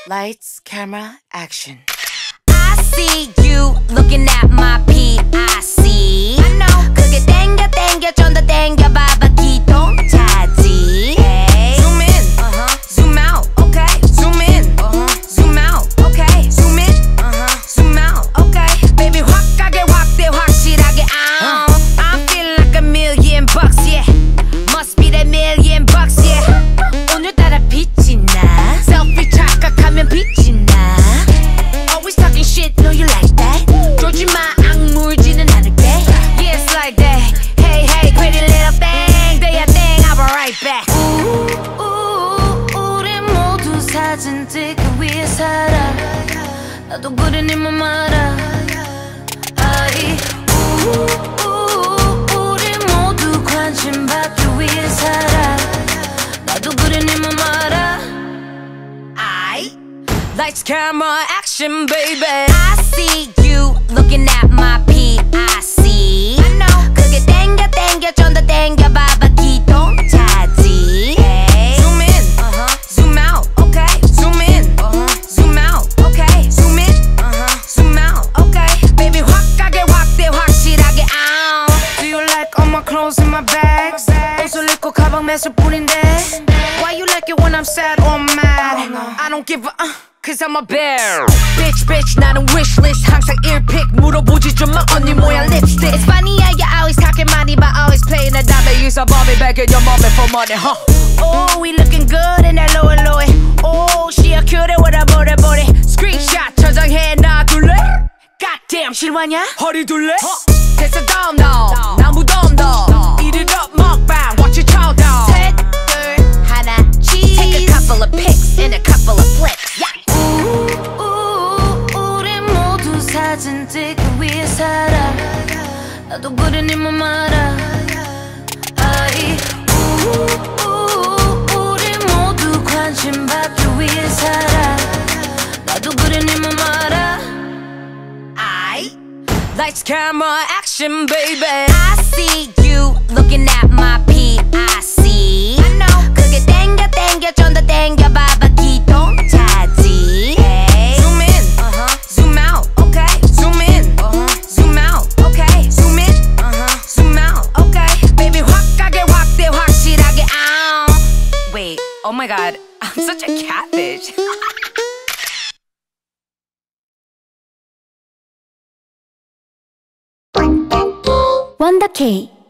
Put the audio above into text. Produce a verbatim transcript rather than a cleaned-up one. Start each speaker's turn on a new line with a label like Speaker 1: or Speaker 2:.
Speaker 1: Lights, camera, action.
Speaker 2: I see you looking at my P I C. I know. 그게 땡겨 땡겨 좀 더 땡겨 봐봐 기동차지. Hey. Zoom in, uh-huh. Zoom out, okay. Zoom in, uh-huh. Zoom out, okay. Zoom in, uh-huh. Zoom out, okay. Baby 확 가게 확대 확실하게. Uh. I'm feeling like a million bucks, yeah. Must be that million bucks, yeah. 오늘따라 빛이 나. Selfie 착각하면 빛이 나. Always talking shit, know you like that. 조지 마 악물지는 않을게. Yeah, it's like that. Hey, hey, pretty little thing. Do your thing, I'll be right back. 우, 우리 모두 사진 찍기 위해 살아. 나도 그래 네 맘 알아. 아이, 우, 우리 모두 관심 받기 위해 살아. 나도 그래 네 맘 알아. 아이. Lights, camera, action, baby. I see you looking at my P I C. I know. 그게 땡겨 땡겨 좀 더 땡겨 봐봐 기동차지. Hey. Zoom in, uh-huh. Zoom out, okay. Zoom in, uh-huh. Zoom out, okay. Zoom in, uh-huh. Zoom out, okay. Baby 확 가게 확대 확실하게. Ow.
Speaker 1: Do you like all my clothes in my bags? 옷을 입고 가방 매술 뿐인데. Why you like it when I'm sad or mad? I don't give a uh. Cause I'm a bear. Bitch, bitch, 나는 wishlist. 항상 earpick 물어보지 좀 마 언니 모양 lipstick. It's funny how you always talking money but always playing the dummy. Use a bobby back in your mommy for money, huh? Oh, we looking good in that lower lower. Oh, she a cutie with a booty booty. Screenshot 저장해 놔둘래? Goddamn 실화냐? 허리 둘래? 됐어 dumb dumb 난 무덤덤 Eat it up 먹방 watch it chow down.
Speaker 2: 셋, 둘, 하나, cheese. Take a couple of pics and a couple of flicks. Yeah.
Speaker 1: 사진 찍기 위해 살아. 나도 그래 네 맘 알아. 아이, 우, 우, 우리 모두 관심 받기 위해 살아. 나도 그래 네 맘 알아.
Speaker 2: I Lights, camera, action, baby. I see you looking at my P I C. I know. 그게 땡겨 땡겨 좀 더 땡겨 봐봐 기동차지. Hey.
Speaker 1: Zoom in, uh-huh. Zoom out, okay. Zoom in, uh-huh. Zoom out, okay. Zoom in, uh-huh. Zoom out, okay.
Speaker 2: Baby 확 가게 확대 확실하게. Ow. Wait, oh my god, I'm such a catfish.
Speaker 3: 원더 K